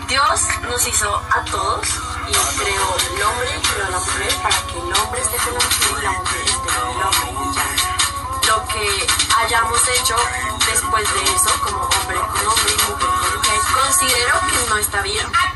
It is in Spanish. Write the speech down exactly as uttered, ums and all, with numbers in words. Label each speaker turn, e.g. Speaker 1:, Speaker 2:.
Speaker 1: Dios nos hizo a todos y creó el hombre y creó a la mujer para que el hombre esté con la mujer y la mujer esté con el hombre. Y ya. Lo que hayamos hecho después de eso, como hombre con hombre y mujer con mujer, considero que no está bien.